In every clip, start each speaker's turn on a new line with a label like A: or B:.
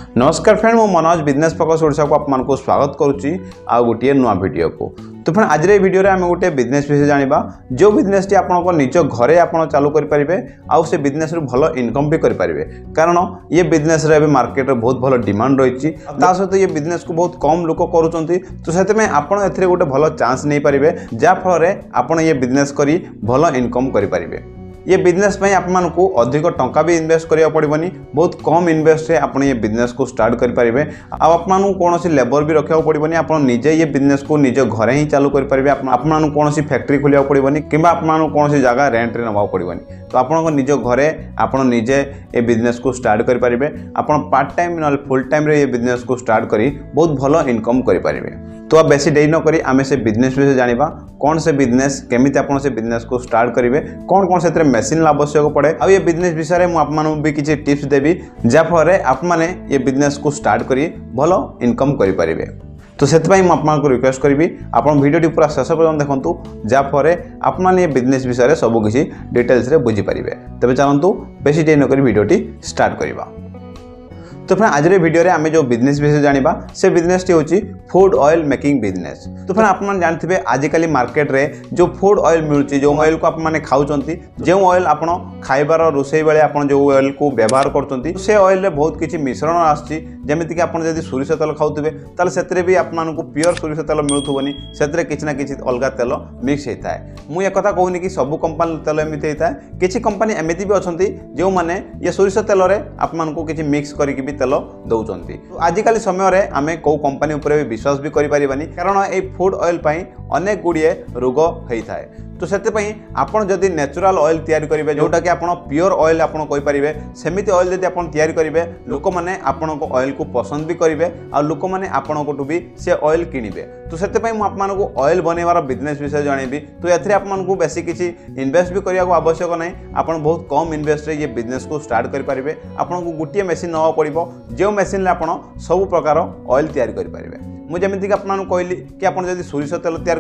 A: नमस्कार फ्रेंड, मु Manoj business focus Odisha को आपको स्वागत करुच्ची आ गोटे नुआ वीडियो को। तो फ्रेंड आज वीडियो रे आम गोटे बिजनेस विषय जानिबा जो बिजनेस टी आपनको निज घरे आपण चालू करि परिबे आ से बिजनेस रू भलो इनकम भी करि परिबे। कारण ये बिजनेस रे अबे मार्केट रे बहुत भलो डिमांड रहिछि, ता सहित ये बिजनेस को बहुत कम लोक करूचंती। तो सेते में आपण एथरे गोटे भलो चांस नै परिबे, जा फल रे आपण ये बिजनेस करी भलो इनकम करि परिबे। ये बिजनेस में आपको अधिक टंका भी इन्वेस्ट करिया पड़बनी, बहुत कम इन्वेस्ट से आप ये बिजनेस को स्टार्ट करेंगे। आपको कौन सी लेबर भी रखा पड़बनी, आप निजे ये बिजनेस को निज घरे ही चालू करेंगे। आपको कौन सी फैक्ट्री खोलिया पड़बनी कि आपको कौन सी जगह रेंट रे नवा पड़बनी। तो आपको निज घरे आप निजे ये बिजनेस को स्टार्ट करेंगे। आप पार्ट टाइम ना फुल टाइम रे ये बिजनेस को स्टार्ट करी बहुत भलो इनकम करेंगे। तो आप बेसी देरी न करी आमे से बिजनेस विषय जानिबा, कौन से बिजनेस केमिति आपण से बिजनेस को स्टार्ट करेंगे, कौन कौन से मशीन आवश्यक पड़े आ ये बिजनेस विषय में आपको भी किसी टिप्स देवी जहाँफल आप ये बिजनेस को स्टार्ट करी भलो इनकम करेंगे। तो से आपको रिक्वेस्ट करी आप वीडियो पूरा शेष पर्यटन देखूँ, जहाँफल आपने ये बिजनेस विषय सबकि डिटेल्स रे बुझीपारे। तेज चलतु बेसी देरी नक वीडियो स्टार्ट करवा। तो फ्रेंड आज वीडियो रे आमे जो बिजनेस विषय जानिबा से बिजनेस टी होची फूड ऑयल मेकिंग बिजनेस। तो फ्रेंड आप जानते आजिकल मार्केट रे जो फूड ऑयल मिलूची, जो ऑयल को आप माने खाउचंती, जो ऑयल आपण खाइबार रोसई बेले आपण जो ऑयल को व्यवहार करचंती, से ऑयल रे बहुत किछि मिश्रण आछि। जेमिति कि आपण जदि सोरिष तेल खाउतबे ताले सेतरे भी आपमानकु प्योर सोरिष तेल मिलुथबनी, सेतरे किछि ना किछि अलगा तेल मिक्स हेताय। मु ए कथा कहूनी कि सब कंपनी तेल एमिति हेताय, किछि कंपनी एमिति भी अछंती जो माने ये सोरिष तेल रे आपमानकु किछि मिक्स करिकि भी तेल दौरान। तो आजिकल समय रे आमे को कंपनी उपरे भी विश्वास भी करि परिबानी, कारण ए फूड ऑयल पई अनेक गुड़िए रोग होइथाय। तो से आपड़ जदि नेचुरल ऑयल तैयारी करेंगे, जोटा कि आपड़ प्योर ऑयल आप कहींपारे, सेमती ऑयल जब आप तैयारी करेंगे लोक मैंने आपण ऑयल को पसंद भी करेंगे आ लोक मैंने आपणठू भी से ऑयल किणवे। तो से आपको ऑयल बनवार बिजनेस विषय जनइबी। तो ये आपको बेसी किसी इन्वेस्ट भी करने को आवश्यक ना, आप बहुत कम इन्वेस्ट ये बिजनेस को स्टार्ट करेंगे। आपको गोटे मेसीन नवा पड़ो, जो मेसीन आप सब प्रकार ऑयल तैयारी करेंगे। मुझे जमीक आपको कहली कि आप सोरिष तेल तैयार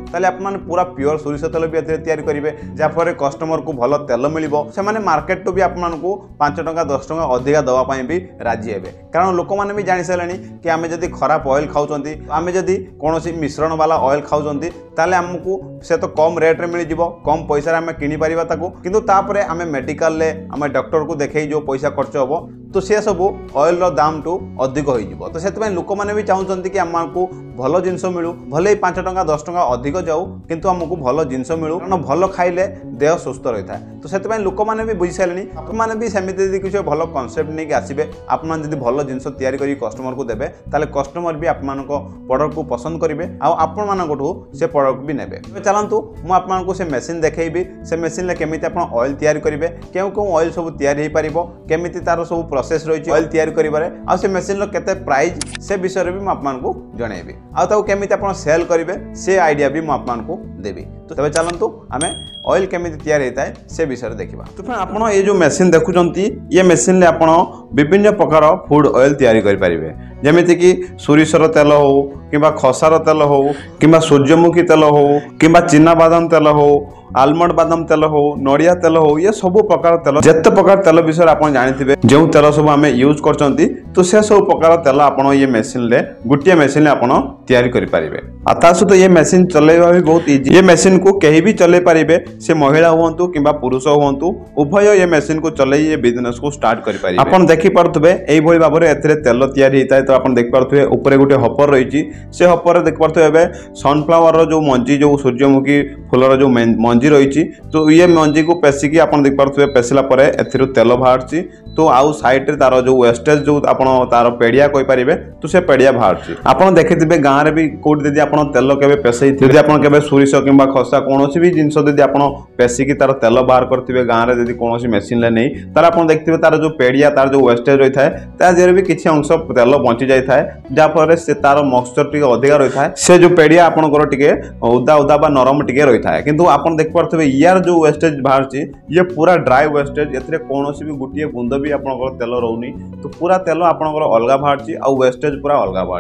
A: कर पूरा प्योर सोरिष तेल भी तैयारी करेंगे, जहाँफल कस्टमर को भल तेल मिल से मार्केट भी आपको 5 टंका 10 टंका अधिका दवाई भी राजी हे। कारण लोक मैंने भी जानी सारे कि आम जब खराब ऑयल खाऊँ, आम जदि कौन मिश्रण वाला ऑयल खाऊँ ताले आमको से तो कम रेट रे मिल जाव, कम पैसा आम किपर ताकू, किंतु तापर आम मेडिकल आम डॉक्टर को देखे जो पैसा खर्च हम तो सी सब ऑयल दाम टू अधिक हो। तो से लोक मैंने भी चाहते कि आमको भल जिनस मिलू, भले 5 टंका 10 टंका अधिक जाऊ, किंतु आमको भल जिनस मिलू, कारण भल खाइले देह सुस्थ रही है। तो से लोक मैंने भी बुझी सारे, आपने भी सेमती किसी भल कनसेप्ट नहीं आसबे, आपने भल जिनस तैयारी कर कस्टमर को देवे, ताले कस्टमर भी आपण प्रोडक्ट को पसंद करेंगे, आपठू से प्रोडक्ट भी नेबे। तो चलतु मुझे से मेसीन देखी, से मेसीन केमिति आप ऑयल तैयारी करेंगे, क्यों क्यों ऑयल सब तैयारी हो पार, केमिति तार सब प्रोसेस रही ऑयल तैयारी करिबारे, आ से मेसीन रो केते प्राइस से विषय भी आपको जनइबी, आ ताऊ केमिति आप सेल करेंगे से आइडिया भी आपको देवी। तो तबे चलतु आमे ऑयल केमिति तैयारी होता है से विषय देखा। तो फ्रेंड आपण ये जो मेसीन देखुचंती, ये मेसीन ले आपण विभिन्न प्रकार फूड ऑयल तैयारी करि परिबे, जेमिति कि सोरिषर तेल हो किंबा खसार तेल हो किंबा सूर्यमुखी तेल हो किंबा चिना बादाम तेल हो, आलमंड बादाम तेल हो, नड़िया तेल हो, ये सब प्रकार तेल जिते प्रकार तेल विषय आप जानते जो तेल सब आम यूज करचंती, तो से सब प्रकार तेल आप ये मेसीन ले गोटे मेसीन आप तैयारी करेंगे। आ सहित ये मेसीन चलेवा भी बहुत इजी। ये मेसीन को कहीं भी चले पारे, से महिला हूँ कि पुरुष हूँ, उभय ये मेसीन को चले ये बिजनेस को स्टार्ट करेंगे। आप देखिपे यही भाव में एथे तेल तैयारी होता है। तो आप देखिपे ऊपर गोटे हपर रही, से हपर देखिपे सनफ्लावर जो मंजी, जो सूर्यमुखी फूलर जो मंजी रही, तो ये मंजी को पेसिकी आप देखिपे पेसिला तेल बाहर। तो आउ साइड रे तार जो वेस्टेज जो आपण तार पेड़िया कहि परिबे, तो से पेड़िया बाहर आपण देखिथिबे गाँव में भी कोड यदि आपण तेल केबे पेसई, यदि आपण केबे सोरिष किंबा खसा कोनोसी भी जिंस यदि आपण पेसिकी तार तेल बाहर करथिबे गाँव रे, यदि कोनोसी मेसीन ले नहीं तार आपण देखिथिबे तार जो पेड़िया तार जो वेस्टेज रही थाए ता देहरे भी किछि अंश तेल बंची जाय थाए, जा फल से तार मॉइस्चर टिके अधिका रही थाए, से जो पेड़िया आपनकर टिके उदा उदा बा नरम टिके रही थाए। किंतु आपण देखि परथिबे यार जो वेस्टेज बाहर ये पूरा ड्राई वेस्टेज, एथरे कोनोसी भी गुटिए बुंद भी आपनकर तेल रहउनी, तो पूरा तेल आपनकर अलगा बाहर आ वेस्टेज पूरा अलगा बाहर।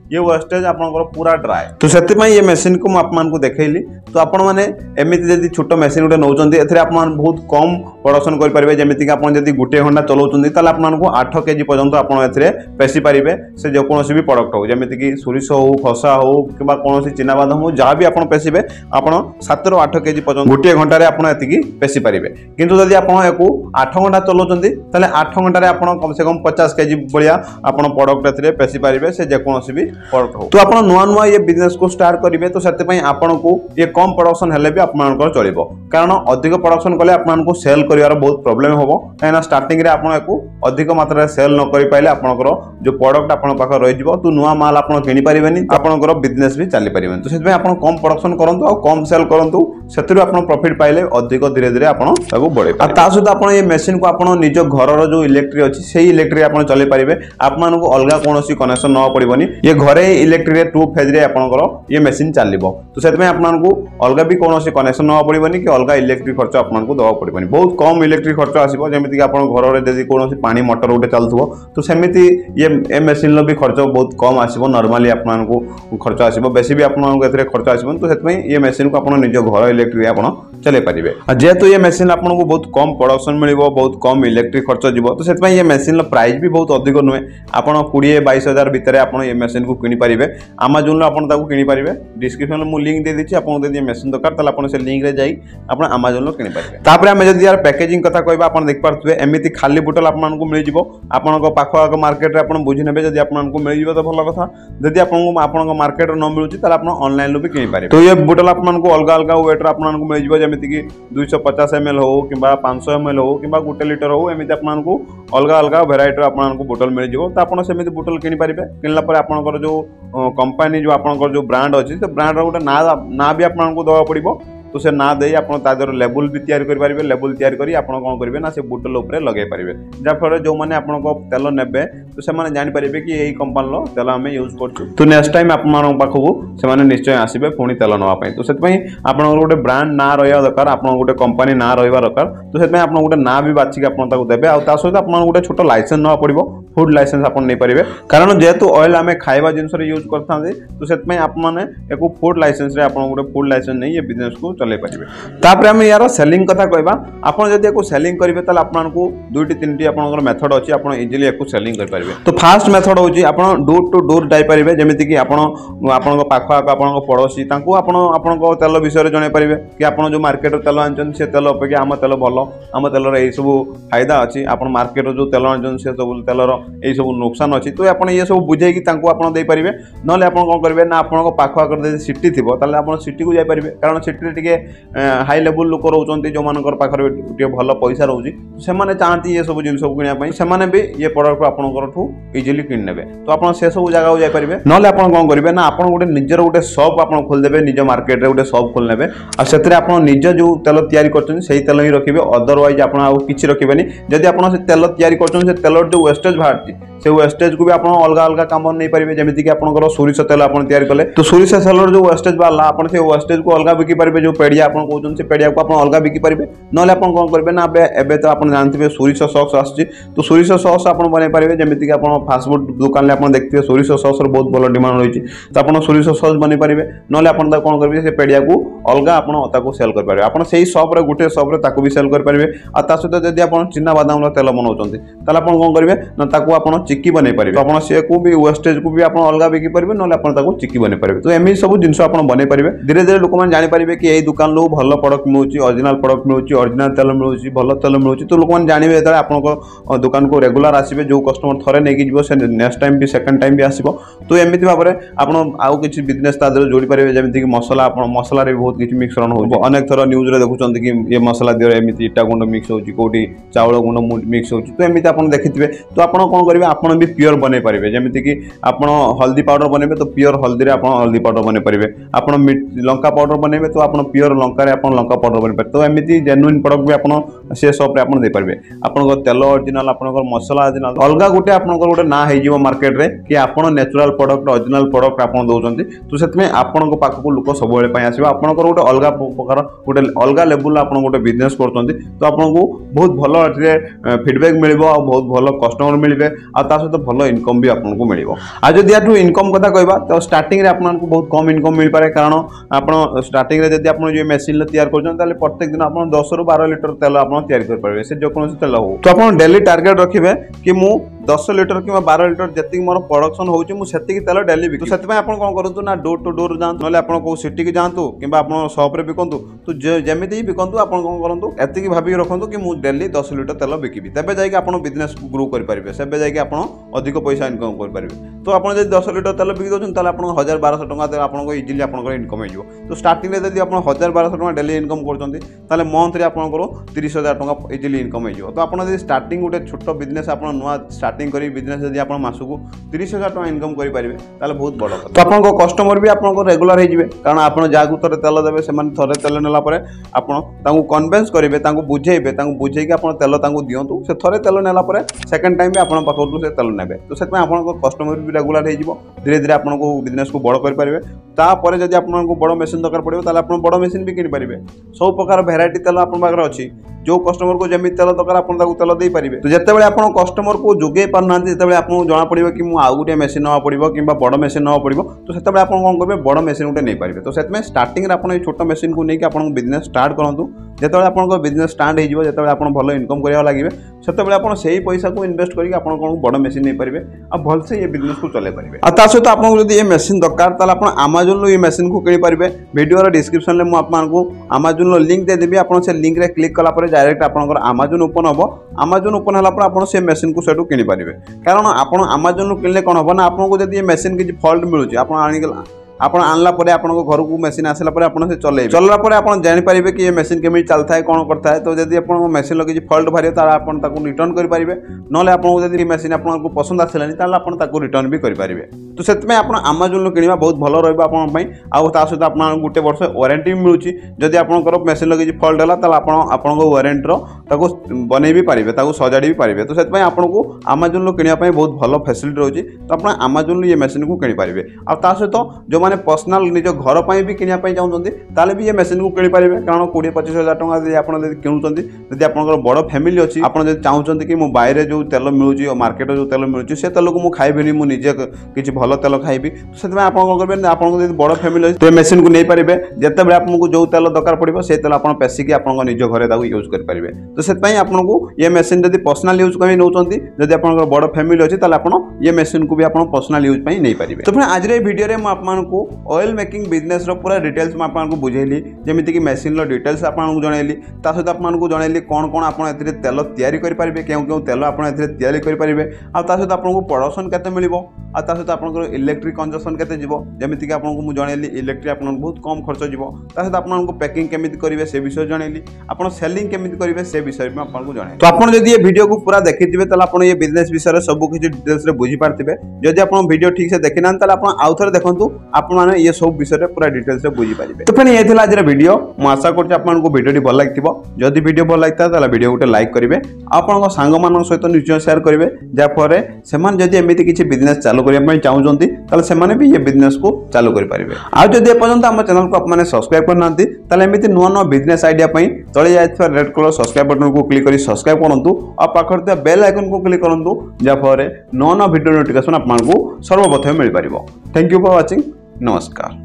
A: ये वेस्टेज आपनकर पूरा ड्राए तो सेति ये मशीन को आपको देखैली तो आपण माने एमिति जदी छोट मशीन उठे नौचंदी एथरे आपण बहुत कम प्रोडक्शन कर परिबे जेमिति कि आपण जदी गुटे घंटा चलाउचंदी ताले आपनको 8 केजी पर्यंत आपण एथरे पेसी परिबे से जो कोनोसी भी प्रोडक्ट हो जेमिति कि सोरिष हो खसा हो किबा कोनोसी चिना बादाम हो जहाँ भी आपण पेसिबे आपण 7 ରୁ 8 केजी पर्यंत गुटे घंटा रे आपण एतिकी पेसी परिबे किंतु जदी आपण एको 8 घंटा चलाउचंदी ताले 8 घंटा रे आपण कम से कम 50 केजी बलिया आपण प्रोडक्ट एथरे पेसी परिबे से जे कोनोसी भी प्रोडक्ट हो तो आपण नुआ नुआ ये बिजनेस को स्टार्ट करिवे तो सेते पई आपनको ये कम प्रोडक्शन हेले भी आपनकर चलिबो कारण अधिक प्रोडक्शन कले आपनको सेल करिवार बहुत प्रॉब्लम होबो काना स्टार्टिंग रे आपण एको अधिक मात्रा रे सेल न करि पाइले आपनकर जो प्रोडक्ट आपण पाख रहि जिवो तो नुआ माल आपण किनि परिबेनी आपनकर बिजनेस भी चली परिबेनी तो सेते आपण कम प्रोडक्शन करंतु और कम सेल करंतु सेतरु आपण प्रॉफिट पाइले अधिक धीरे धीरे आपण ताको बढे आ ता सुदा आपण ये मशीन को आपण निज घरर जो इलेक्ट्रिक अछि सेही इलेक्ट्रिक आपण चले परिबे आपमानको अलगा कोनोसी कनेक्शन न पड़िबनी ये घरे इलेक्ट्रिक रे 2 फेज रे आपनकर ये मशीन चलिबो तो सेते में आपमानको अलगा भी कोनोसी कनेक्शन न पड़िबनी कि अलगा इलेक्ट्रिक खर्च आपमानको दवा पड़िबनी बहुत कम इलेक्ट्रिक खर्च आसीबो जेमिति कि आपण घर रे जदी कोनोसी पानी मोटर उठे चलथबो तो सेमिति ये मशीन लो भी खर्च बहुत कम आसीबो नॉर्मली आपमानको खर्च आसीबो बेसी भी आपमानको एथरे खर्च आसीबो तो सेते में ये मशीन को आपण निज घर इलेक्ट्रिक आपण चले परिबे जेहेतु ये मशीन आपको बहुत कम प्रोडक्शन मिलिबो बहुत कम इलेक्ट्रिक खर्च जीवो तो सेते ये मशीन प्राइस भी बहुत अधिक नुहे आपण 20-22 हजार भितर आपण ये मशीन को किनि परिबे Amazon लो आपण ताको किनि परिबे डिस्क्रिप्शन में मु लिंक दे दिछि आपण जदी मशीन दरकार तले आपण से लिंक रे जाई आपण Amazon लो किनि परिबे तापरे हम जदी यार पैकेजिंग कथा कहबा आपण देख पारथुबे एमिति खाली बोतल आपण को मिल जिवो आपण को पाखो आको मार्केट रे आपण बुझि नेबे जदी आपण को मिल जिवो तो भलो कथा जदी आपण को मार्केट रे न मिलुची तले आपण ऑनलाइन लो भी किनि परिबे तो ये बोतल आपण को अलग अलग वेट रे आपण को मिल जिवो जेमिति कि 250 ml हो किबा 500 ml हो किबा 1 लीटर हो एमिति आपण को अलग अलग वेराइटी रे आपण को बोतल मिल जिवो तो आपण सेमिति बोतल किनि परिबे किनला पर आपनकर जो कंपनी जो आपनकर जो ब्रांड अछि से ब्रांड रो गोटे ना भी आपण को दवा पड़िबो तो से ना दे आपण तादर लेबल भी तैयार करि परिबे लेबल तैयार करी आपण कोन करिवे ना से बोतल ऊपर लगे परिबे जा फर जो माने आपण को तेल नेबे तो से माने जानि परिबे कि एही कंपनी लो तेल हमें यूज करछु तो नेक्स्ट टाइम आपण पाखो से माने निश्चय आसीबे पुनी तेल नवा पई तो सेत पई आपण गोटे ब्रांड ना रहया दरकार आपण गोटे कंपनी ना रहइबा दरकार तो सेत पई आपण गोटे ना भी बाछि के आपण ताको देबे आ ता सहित आपण गोटे छोटो लाइसेंस नवा पड़िबो फूड लाइसेंस आपण नै परिबे कारण जेतु ऑयल हमें खाइबा जिंस रे यूज करथांदे तो सेत पई आपण माने एको फूड लाइसेंस रे आपण गोटे फूड लाइसेंस नै ये बिजनेस को चले परिबे तापर हम यार सेलिंग कथा कहबा आपण जदी एको सेलिंग करिवे तले आपनको 2-3 आपनकर मेथड अछि आपण इजीली एको सेलिंग कर परिबे तो फास्ट मेथड होची आपण डोर टू डोर जाई परिबे जेमिति कि आपनको पाखो आपनको पड़ोसी तांको आपनको तेल विषय जणे परिबे कि आपण जो मार्केट रो तेल आनचन से तेल अपेक्षा आम तेल भलो आम तेल रे ए सब फायदा अछि आपण मार्केट रो जो तेल आनचन से सब तेल रो ए सब नुकसान अछि तो आपण ये सब बुझे कि तांको आपण दे परिबे नले आपण कोन करबे ना आपनको पाखो आकर दे सिटी थिबो ताले आपण सिटी को जाई परिबे कारण सिटी रे टिके हाई लेवल लोक रोचंती जो मानकर पाखरे टिके भलो पैसा रहउजी से माने चाहती ये सब जिन सब किनिया पई से माने भी ये प्रोडक्ट आपनकर ठू इजीली किन नेबे तो आपण से सब जगह को जाई परिबे नले आपण कोन करबे ना आपण गोटे निजर गोटे शॉप आपण खोल देबे निज मार्केट रे गोटे शॉप खोल नेबे आ सेतरे आपण निज जो तेल तयारी करछन सेही तेल ही रखिबे अदरवाइज आपण आ किछि रखिबेनी जदी आपण से तेल तयारी करछन से तेल जो वेस्टेज बाहरती से वेस्टेज को भी आपण अलग अलग काम नै परिबे जेमिति कि आपनकर सोरिष तेल आपण तयारी कले तो सोरिष तेल जो वेस्टेज बाला आपण से वेस्टेज को अलग बिकी परिबे जो पेडिया आपण कहउछन से पेडिया को आपण अलग बिकी परिबे नले आपण कोन करबे ना एबे तो आपण जानथिबे सोरिष सॉस आछि तो सोरिष सॉस आपण बनै परिबे जेमिति कि आपण फास्ट फूड दुकान ले आपण देखथिबे सोरिष सॉस रो बहुत बड़ डिमांड होइछि तो आपण सोरिष सॉस बनै परिबे नले आपण ता कोन करबे से पेडिया को अलग आपण ताको सेल कर परिबे आपण सेही शॉप रे गुटे शॉप रे ताको भी सेल कर परिबे आ ता सहित जदी आपण चिन्ना बादाम रो तेल बनाउछन्ती ताले आपण कोन करबे ना ताको आपण चिक्की बनै परिबे आपण से को भी वेस्टेज को भी आपण अलग बिकी परिबे नले आपण ताको चिक्की बनै परिबे तो एमी सब जिंस आपण बनै परिबे धीरे धीरे लोक मान जानि परिबे कि एही दुकान लो भलो प्रोडक्ट मिलुची ओरिजिनल प्रोडक्ट मिलुची ओरिजिनल तेल मिलुची भलो तेल मिलुची तो लोक मान जानिबे एतले आपण को दुकान को रेगुलर आसीबे जो कस्टमर थरे नै कि जिवो से नेक्स्ट टाइम भी सेकंड टाइम भी आसीबो तो एमिति भाबरे आपण आउ किछि बिजनेस ता दर जोडी परिबे जेमिति कि मसला आपण मसला रे बहुत किछि मिश्रण होबो अनेक थरा न्यूज रे देखुचंती कि ये मसला दियो एमिति इटा गुंड मिक्स होची कोठी चावल गुंड मिक्स होची तो एमिति आपण देखिथिबे तो आपण कोन करबे आपण भी प्योर बनै परिबे जेमिति कि आपण हल्दी पाउडर बनेबे तो प्योर हल्दी रे आपण हल्दी पाउडर बनै परिबे आपण लंका पाउडर बनेबे तो आपण प्योर लंका रे आपण लंका पाउडर बनै परिबे तो एमिति जेन्युइन प्रोडक्ट भी आपण से शॉप रे आपण दे परिबे आपण को तेल ओरिजिनल आपण को मसला ओरिजिनल अलगा गुटे आपण को गुटे ना हे जीवो मार्केट रे कि आपण नेचुरल प्रोडक्ट ओरिजिनल प्रोडक्ट आपण दोचंती तो सेतमे आपण को पाख को लोक सब बेले पय आसीबा आपण को गुटे अलगा प्रकार गुटे अलगा लेवल आपण गुटे बिजनेस करचंती तो आपण को बहुत भलो रे फीडबैक मिलबो आ बहुत भलो कस्टमर मिलबे आ ता सहित भल इनकम भी आपको मिल जदि या इनकम कथा कहवा तो स्टार्टिंग रे आपको बहुत कम इनकम मिल पाए कारण आप स्टार्टिंग रे जब आप मेसीन तैयार कर प्रत्येक दिन आप 10 ରୁ 12 लिटर तेल आप तैयार करेंगे से जो कौन तेल हो तो आप डेली टार्गेट रखिए कि मु 10 लिटर कि 12 लिटर जी मोर प्रोडक्शन होती तेल डेली बिक से आप कौन करूँ ना डोर टू डोर जातु ना आप सिटी की जातु कि सप्रे बिकतु तो जमी ही बिकतु आप कौन करूँ एति भाविक रखु कि मुझे डेली 10 लिटर तेल बिकबी तेज जाकि आप बिजनेस ग्रो करेंगे से जाकि आप अधिक पैसा इनकम करेंगे तो आप 10 लिटर तेल बिक दौरान आप 1000-1200 टଙ୍କା आपको इजिली आप इनकम हो तो स्टार्टिंग में जब आप 1000-1200 टଙ୍କା डेली इनकम कर मंथली आपको 30,000 टଙ୍କା इजिली इनकम हो तो आप स्टार्टिंग गोटे छोट बिजनेस आप नुआ स्टार्टिंग करी बिजनेस जब आप मासक 30,000 टଙ୍କା इनकम करेंगे बहुत बड़ तो आपको कस्टमर भी आपको रेगुलर हो कारण आप जहाँ थे तेल देवे से थे तेल नेलापर आपको कन्वेन्स करेंगे बुझेबे बुझे आप तेल दिंतु से थे तेल नेलापर सेकेंड टाइम भी आप पाखु से तेल ने तो से आप कस्टमर भी रेगुलर हो धीरे धीरे आपको बिजनेस को बड़ करेंगे तापर जब आपको बड़ मेसीन दरकार पड़े तो आप बड़ मेसीन भी किन पारे सब प्रकार भेराइटी तेल आप अच्छी जो कस्टमर को जमी तेल दरकार आप तेल दे पारे तो जिते आप कस्टमर को जोगे पारना जो आपको जना पड़ो कि मुझे आउ गोटे मेसीन ना पड़ो कि बड़ मेसीन ना पड़ो तो से आप कौन करेंगे बड़ मेसीन गोटे नहीं पारे तो से स्टार्टिंग आप छोट मेसीन को लेकिन आप बिजनेस स्टार्ट करूँ जो आप बिजनेस स्टार्ट हो आप भल इनकम करने लगे से आप पैसा को इन्वेस्ट करके आप बड़ मेसीन नहीं पारे और भलसे ये बिजनेस को चलाई पारे और सहित आपको जब ये मेसीन दरकार आप आमाजोन ये मेसीन को किनी पारे वीडियो डिस्क्रिप्शन में आपको आमाजोन लिंक देदेवी आप लिंक रे क्लिक कलापर डायरेक्ट आपंकर आमाजोन ओपन हम आमाजोन ओपन है आप से मेसीन को सेठू किनी पारे कारण आप आमाजोन किनले कौन हम ना आपको जब ये मेसीन किसी फल्ट मिलूँ आप आनला घर को मेसीन आसला से चल चलला आप जानीपारे कि ये मेसीन केमी चलता है कौन करता है तो जब आप मेसीन किसी फल्ट बाहर तो आप रिटर्न करेंगे ना आपको जब मेसीन आपको पसंद आसलानी आप रिटर्न भी करेंगे तो से आप आमाजोन किणवा बहुत भल रही सहित आप गोटे वर्ष वारंटी भी मिलूँ जदि आप मेसीन किसी फल्ट है आपको वारंटी बनई भी पारे सजाड़ी भी पारे तो से आपको आमाजोन किनापी बहुत भल फैसिलिटी रोचे तो आप आमाजोन ये मेसीन को किनीपारे आ सहित जो मैंने पर्सनाल निज घर पर भी किनापी चाहते ताले भी ये मेसीन को किनी पारे कारण 20-25 हजार टଙ୍କା किणुच्च जब आप बड़ फैमिली अच्छी आप चाहते कि बाहर जो तेल मिलूँ मार्केट जो तेल मिलूँ से तेल को मुझे खाइबी मुझे किसी भल तेल खाइबी तो से आप करेंगे आपको जब बड़ फैमिली अच्छी तो मेसीन को नहीं पारे जिते आपको जो तेल दरकार पड़ो से तेल आप पेसिकी आप निज घर यूज करेंगे तो से आपको ये मेसीन जब पर्सनाल यूज कहीं नौ जब आप बड़ फैमिली अच्छी आप ये मेसीन को भी आप पर्सनाल यूज नहीं पारे तो आज वीडियो में आपको ऑयल मेकिंग बिजनेस पूरा डिटेल्स में आपको बुझेली जमीती कि मेसीन डिटेल्स आपको जनइली सहित आपको जनइली कौन कौन आप तेल तैयारी करेंगे क्यों तेल आप तैयारी करेंगे सहित आपको प्रोडक्शन केते मिलिबो आ सहित आपको इलेक्ट्रिक कंजम्पशन केते जीवो जमीती कि आपको जनइली इलेक्ट्रिक आपको बहुत कम खर्च जीवो सहित आपको पैकिंग केमिति करेंगे से विषय जनइली आप सेलिंग केमिति करेंगे से विषय में आपको जन तो आप जब ये वीडियो को पूरा देखिथे तो आप ये बिजनेस विषय सब किसी डिटेल्स बुझी पारे जब आप वीडियो ठीक से देखी ना आप आउ थे देखो आप ये सब विषय पूरा डिटेल्स से बुझी पारे तो फिर ये आज वीडियो मुझे आशा करूँ वीडियो भल लगी जदि वीडियो भल लगता है वीडियो गोटे लाइक करेंगे आप सांग मान सहित निश्चय शेयर करेंगे जहाँफल से एमती किसी बिजनेस चालू करने चाहते से भी ये बिजनेस को चालू करेंगे आज जब एपर्तंत आम चैनल को आपने सब्सक्राइब करना एमती नुआ नुआ बिजनेस आइडिया तले जाइए रेड कलर सब्सक्राइब बटन को क्लिक कर सब्सक्राइब करूँ और पाखे बेल आइकन को क्लिक करूँ जहाँफल नुआ नुआ वीडियो नोटिफिकेशन आपको सर्वप्रथम मिल पार। Thank you for watching. नमस्कार।